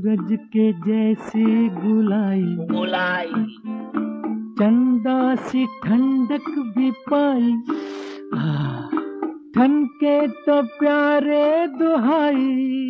सूरज के जैसी गुलाई, चंदा सी ठंडक भी पाई। ठनके तो प्यारे दुहाई,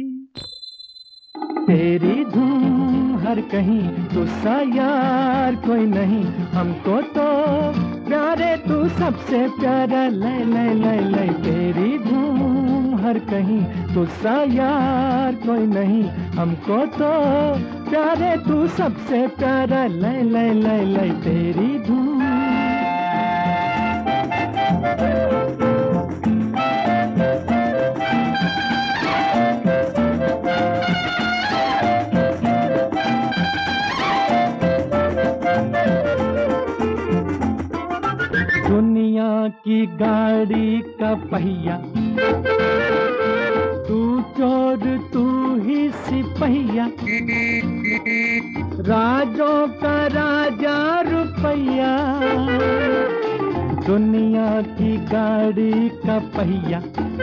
तेरी धूम हर कहीं, तुझसा यार कोई नहीं। हमको तो प्यारे तू सबसे प्यारा, लय लय लय लय। तेरी धूम हर कहीं, तुझसा यार कोई नहीं। हमको तो प्यारे तू सबसे प्यारा, लय लय लय लय। तेरी धूम दुनिया की गाड़ी का पहिया, तू चोर तू ही सिपहिया। राजों का राजा रुपया, दुनिया की गाड़ी का पहिया।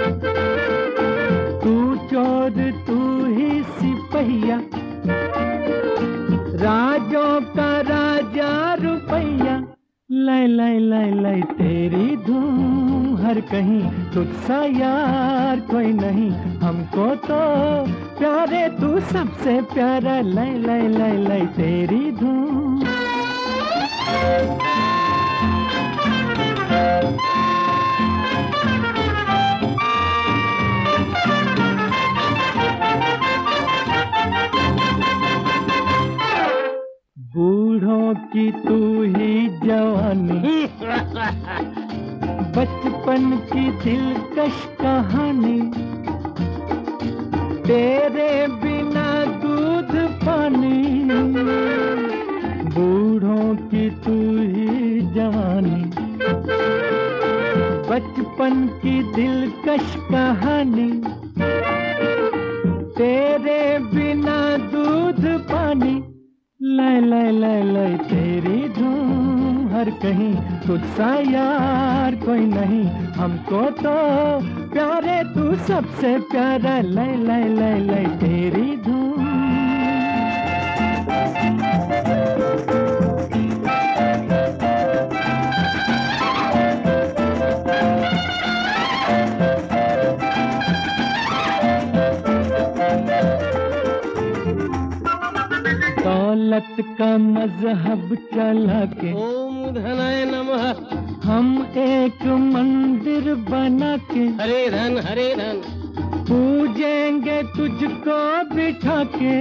तू चोर तू ही सिपहिया, राजों का राजा रुपया। लय लय लय लय। तेरी धूम हर कहीं, तुझसा यार कोई नहीं। हमको तो प्यारे तू सबसे प्यारा, लय लय लय लय। तेरी धूम बूढ़ों की तू ही जवानी, बचपन की दिलकश कहानी। तेरे बिना दूध पानी, बूढ़ों की तू ही जवानी। बचपन की दिलकश कहानी, तेरे बिना दूध पानी। लय लय लय लय। तेरी धूम हर कहीं, तुझसा यार कोई नहीं। हमको तो प्यारे तू सबसे प्यारा, लय लय लय लय। तेरी धूम दौलत का मजहब चला के, ओम धनाय नमः। हम एक मंदिर बना के, हरे धन पूजेंगे तुझको बिठा के।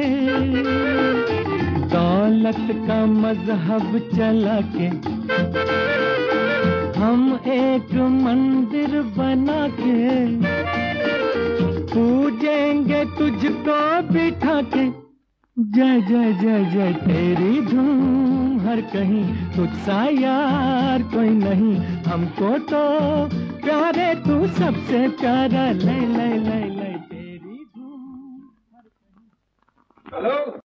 दौलत का मजहब चला के, हम एक मंदिर बना के। पूजेंगे तुझको बिठा के। जय जय जय जय। तेरी धूम हर कहीं, तुझसा यार कोई नहीं। हमको तो प्यारे तू सबसे प्यारा, लय लय लय लय। तेरी धूम हर कहीं। हेलो।